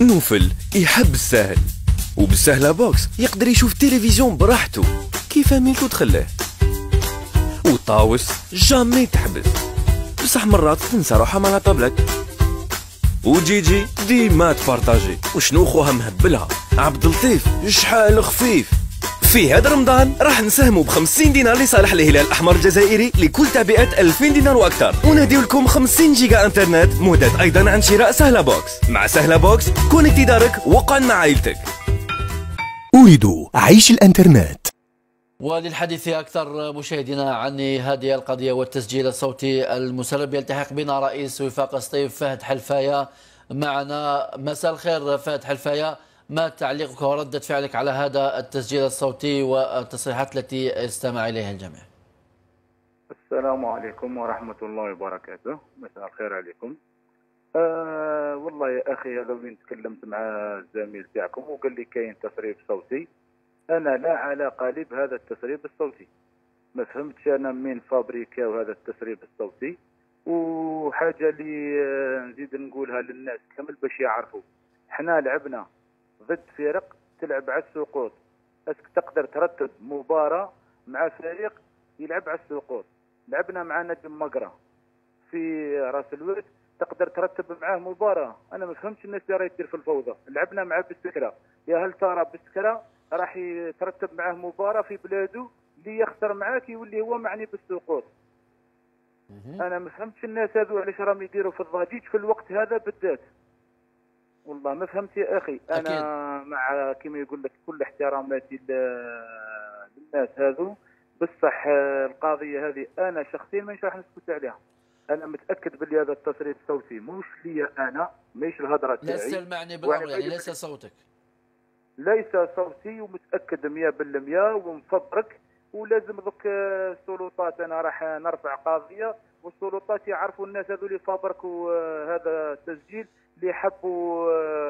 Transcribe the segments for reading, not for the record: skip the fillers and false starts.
نوفل يحب السهل، وبالسهلة بوكس يقدر يشوف تلفزيون براحته كيف ميلتو تخليه. وطاوس جامي تحبس، بصح مرات تنسى روحها مع طابلك. وجيجي ديما تبارطاجي، وشنو خوها مهبلها عبد اللطيف شحال خفيف. في هذا رمضان راح نساهموا ب50 دينار لصالح الهلال الأحمر الجزائري لكل تعبئة 2000 دينار وأكثر، ونديو لكم 50 جيجا انترنت مهدد أيضا عن شراء سهلة بوكس. مع سهلة بوكس كونكتي دارك وقعد مع عائلتك. أريد عيش الانترنت. وللحديث أكثر مشاهدينا عن هذه القضية والتسجيل الصوتي المسرب يلتحق بنا رئيس وفاق سطيف فهد حلفاية معنا. مساء الخير فهد حلفاية، ما تعليقك وردة فعلك على هذا التسجيل الصوتي والتصريحات التي استمع إليها الجميع؟ السلام عليكم ورحمة الله وبركاته. مساء الخير عليكم. والله يا أخي لو تكلمت مع الزميل تاعكم وقال لي كاين تسريب صوتي، أنا لا علاقة لي بهذا التسريب الصوتي، ما فهمتش أنا من فابريكاو هذا التسريب الصوتي. وحاجة اللي نزيد نقولها للناس كامل باش يعرفوا، حنا لعبنا ضد فرق تلعب على السقوط. اسك تقدر ترتب مباراة مع فريق يلعب على السقوط؟ لعبنا مع نجم مقرة في راس الواد، تقدر ترتب معاه مباراة؟ انا ما فهمتش الناس اللي راهي تدير في الفوضى. لعبنا مع بستكرة، يا هل ترى بستكرة راح يترتب معاه مباراة في بلاده اللي يخسر معاك يولي هو معني بالسقوط؟ انا ما فهمتش الناس هذو علاش راهم يديروا في الضجيج في الوقت هذا بالذات. والله ما فهمت يا اخي. انا أكيد. مع كما يقول لك كل احتراماتي للناس هذو، بصح القضيه هذه انا شخصيا مانيش راح نسكت عليها. انا متاكد باللي هذا التصريف الصوتي مش ليا انا، ماهيش الهضره تاعي. ليس المعني بالامر، يعني ليس صوتك. ليس صوتي، ومتاكد 100% ومفبرك. ولازم ذوك السلطات، انا راح نرفع قضيه والسلطات يعرفوا الناس هذو اللي فابركوا هذا التسجيل اللي حبوا.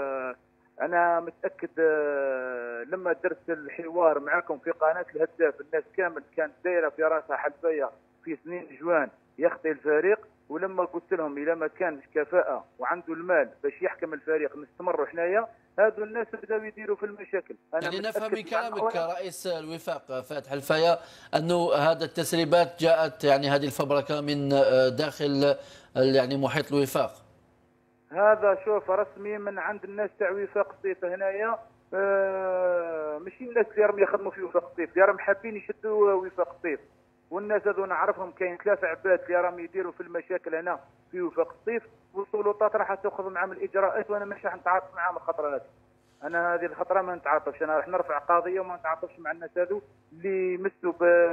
انا متاكد لما درت الحوار معكم في قناه الهداف الناس كامل كانت دايره في راسها حلفيه في سنين جوان يخطي الفريق، ولما قلت لهم اذا ما كانش كفاءه وعنده المال باش يحكم الفريق نستمروا حنايا، هذو الناس بداوا يديروا في المشاكل. أنا يعني نفهم من كلامك رئيس الوفاق فهد حلفاية انه هذا التسريبات جاءت، يعني هذه الفبركه من داخل يعني محيط الوفاق. هذا شوف رسمي من عند الناس تاع وفاق سطيف هنايا. ماشي الناس اللي راهم يخدموا في وفاق سطيف اللي راهم حابين يشدوا وفاق سطيف. والناس هذو نعرفهم، كاين 3 عباد اللي راهم يديروا في المشاكل هنا في وفاق سطيف، والسلطات راح تاخذ معهم الاجراءات، وانا مش راح نتعاطف معهم الخطره هذه. انا هذه الخطره ما نتعاطفش، انا راح نرفع قضيه وما نتعاطفش مع الناس هذو اللي يمسوا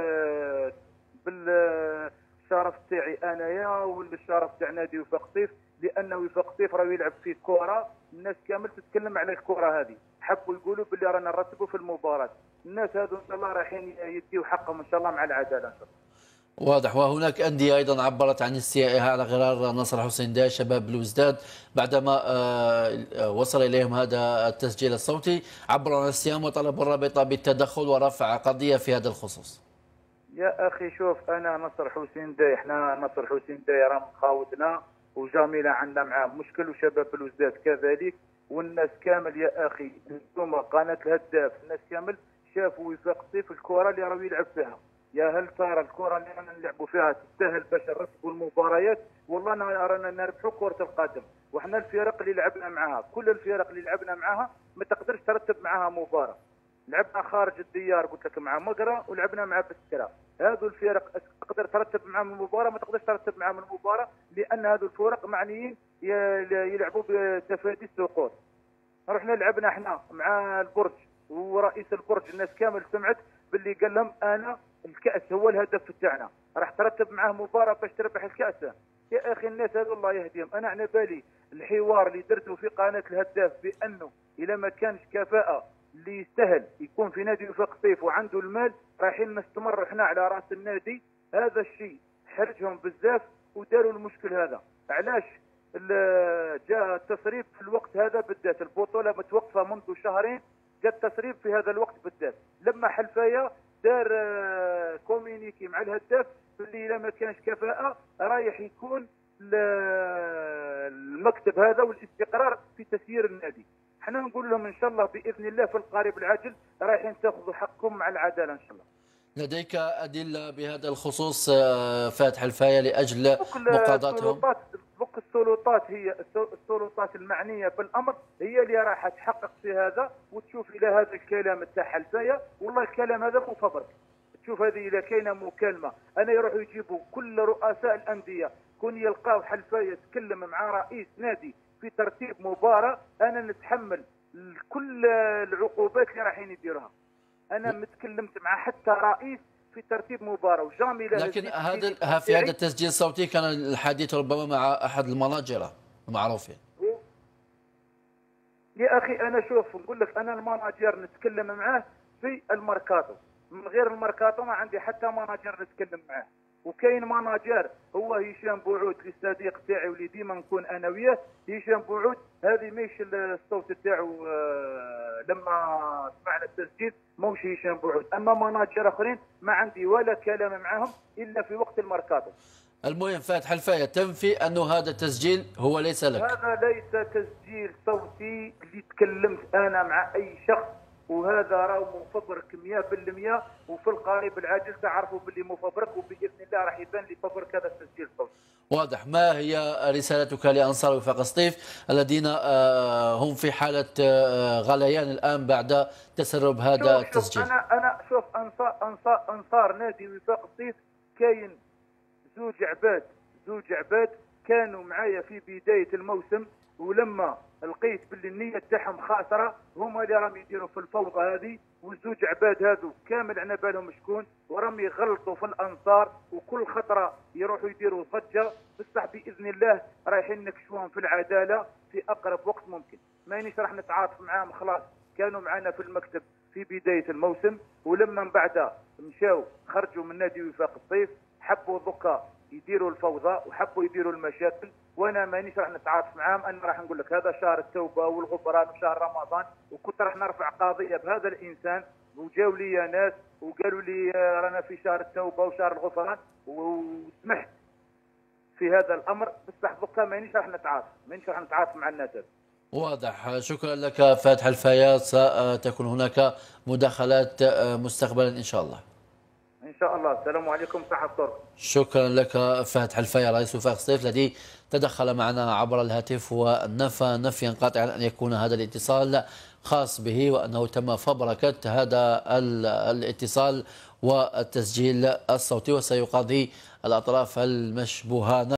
بالشرف تاعي انايا والشرف تاع نادي وفاق سطيف، لانه وفاق سطيف راه يلعب فيه كره. الناس كامل تتكلم على الكره هذه، حبوا يقولوا باللي رانا نرتبوا في المباراه. الناس هذو ان شاء الله رايحين يديوا حقهم ان شاء الله مع العداله ان شاء الله. واضح. وهناك أندية أيضا عبرت عن استيائها على غرار نصر حسين دا شباب بلوزداد بعدما وصل إليهم هذا التسجيل الصوتي، عبروا عن الصيام وطلبوا الرابطة بالتدخل ورفع قضية في هذا الخصوص. يا أخي شوف، أنا نصر حسين دا، إحنا نصر حسين دا راه مخاوتنا وجميلة عندنا معاه مشكل، وشباب بلوزداد كذلك. والناس كامل يا أخي انتم قناة الهداف الناس كامل شافوا وفاق سطيف الكرة اللي راه يلعب فيها. يا هل ترى الكره اللي رانا نلعبوا فيها تستاهل باش نرتبوا المباريات؟ والله رانا نربحوا كره القدم. وحنا الفرق اللي لعبنا معاها، كل الفرق اللي لعبنا معاها ما تقدرش ترتب معاها مباراه. لعبنا خارج الديار قلت لك مع مقرة، ولعبنا مع بسكرة. هذو الفرق تقدر ترتب معاهم المباراه؟ ما تقدرش ترتب معاهم المباراه، لان هذو الفرق معنيين يلعبوا بتفادي السقوط. رحنا لعبنا احنا مع البرج، ورئيس البرج الناس كامل سمعت باللي قال لهم انا الكأس هو الهدف تاعنا، راح ترتب معاه مباراة باش تربح الكأس. يا اخي الناس هذو الله يهديهم. انا على بالي الحوار اللي درته في قناة الهداف بانه اذا ما كانش كفاءة اللي يستاهل يكون في نادي وفاق سطيف وعنده المال رايحين نستمر احنا على راس النادي. هذا الشيء حرجهم بزاف وداروا المشكل هذا. علاش جاء التسريب في الوقت هذا بالذات؟ البطولة متوقفة منذ شهرين، جاء التسريب في هذا الوقت بالذات لما حلفاية دار كومينيكي مع الهداف اللي اذا ما كانش كفاءه رايح يكون المكتب هذا والاستقرار في تسيير النادي. احنا نقول لهم ان شاء الله باذن الله في القريب العاجل رايحين تاخذوا حقكم مع العداله ان شاء الله. لديك أدلة بهذا الخصوص فاتح الفاية لأجل مقاضاتهم؟ السلطات هي السلطات المعنيه بالامر هي اللي راح تحقق في هذا وتشوف الى هذا الكلام تاع حلفايه، والله الكلام هذا مفبرك. تشوف هذه اذا كاينه مكالمه انا يروحوا يجيبوا كل رؤساء الانديه كون يلقاو حلفايه يتكلم مع رئيس نادي في ترتيب مباراه، انا نتحمل كل العقوبات اللي رايحين يديروها. انا متكلمت مع حتى رئيس في ترتيب مباراه وجامي. لكن في هذا التسجيل الصوتي كان الحديث ربما مع احد المناجره المعروفين. يا اخي انا شوف نقول لك انا المناجر نتكلم معاه في الماركاتو، من غير الماركاتو ما عندي حتى مناجر نتكلم معاه. وكاين مناجر هو هشام بوعود الصديق تاعي واللي ديما نكون انا وياه. هشام بوعود هذه ماهيش الصوت تاعو لما سمعنا التسجيل موش هشام بوعود، اما مناجر اخرين ما عندي ولا كلام معاهم الا في وقت الماركاتو. المهم فاتح الفاية تنفي انه هذا التسجيل هو ليس لك. هذا ليس تسجيل صوتي اللي تكلمت انا مع اي شخص، وهذا راهو مفبرك 100%، وفي القريب العاجل تعرفوا باللي مفبرك، وباذن الله راح يبان لي فبرك هذا التسجيل الصوتي. واضح. ما هي رسالتك لانصار وفاق سطيف الذين هم في حاله غليان الان بعد تسرب هذا التسجيل؟ انا شوف انصار نادي وفاق سطيف كاين زوج عباد كانوا معايا في بدايه الموسم، ولما لقيت باللي النيه تاعهم خاسره هما اللي راهم يديروا في الفوضى هذه، والزوج عباد هذو كامل على بالهم شكون، وراهم يغلطوا في الانصار وكل خطره يروحوا يديروا ضجه. بصح باذن الله رايحين نكشفوهم في العداله في اقرب وقت ممكن. مانيش راح نتعاطف معاهم، خلاص كانوا معنا في المكتب في بدايه الموسم، ولما من بعد مشاو خرجوا من نادي وفاق الصيف حبوا ضكا يديروا الفوضى وحبوا يديروا المشاكل، وانا مانيش راح نتعاطف معاهم. انا راح نقول لك هذا شهر التوبه والغفران وشهر رمضان، وكنت راح نرفع قضيه بهذا الانسان، وجاوا لي ناس وقالوا لي رانا في شهر التوبه وشهر الغفران وسمحت في هذا الامر. بصح بقى مانيش راح نتعاطف مع الناس هذا. واضح. شكرا لك فاتح الفاية. ستكون هناك مداخلات مستقبلا ان شاء الله. ان شاء الله. السلام عليكم. صحة الطرق. شكرا لك فاتح الفاية رئيس وفاق سطيف الذي تدخل معنا عبر الهاتف ونفى نفيا قاطعا ان يكون هذا الاتصال خاص به، وانه تم فبركة هذا الاتصال والتسجيل الصوتي، وسيقاضي الاطراف المشبوهة.